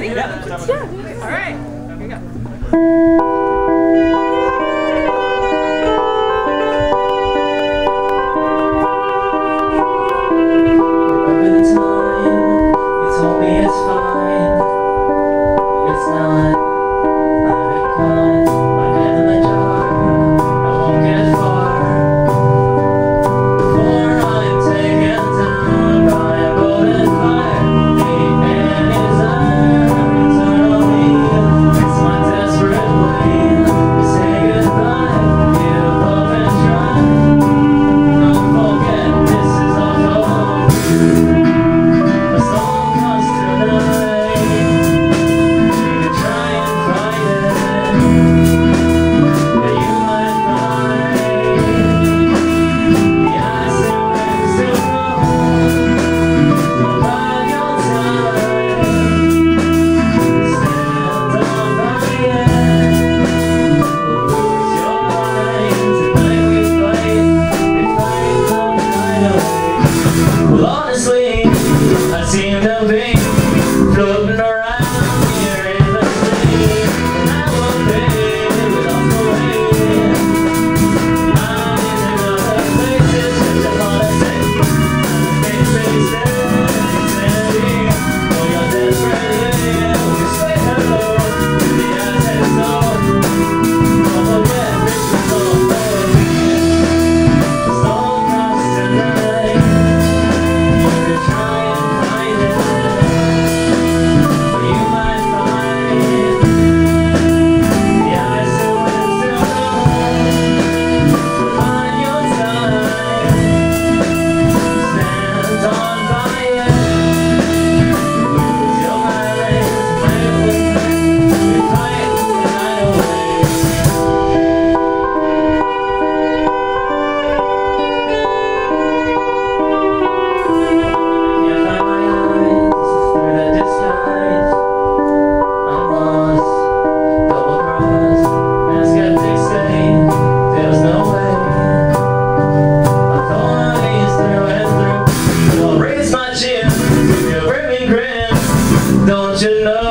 ready? Yeah. All right. Here we go. Remember the time you told me it's fine. It's not. I've been caught, my head in the jar. I won't get far before I'm taken down by a golden fire. The end is eternally. It's my desperate plea to say goodbye. Give up and try. Don't forget this is all for you. The storm comes tonight. You can try and fight it. Yeah, you might find the ice and wind still cold. Don't bide your time. Stand on by it. Lose your mind. Tonight we fight the night away. Well, honestly, I seem to be floating around here in the sea, and I won't be without the wind. I'm in another place, it's such a holiday. Insanity. Oh, you're desperately, we say hello to the assets, no. Don't forget this is all for you. The storm comes tonight. You can try and fight it, but you might find the ice and wind still cold. Find your time, stand on by it. Lose your mind, play with me. We fight the night away. Can't find my eyes through the disguise. I'm lost, double crossed, and skeptics say there's no way. My thorn is through and through. So I'll raise my chin to your brimming grin. Don't you know?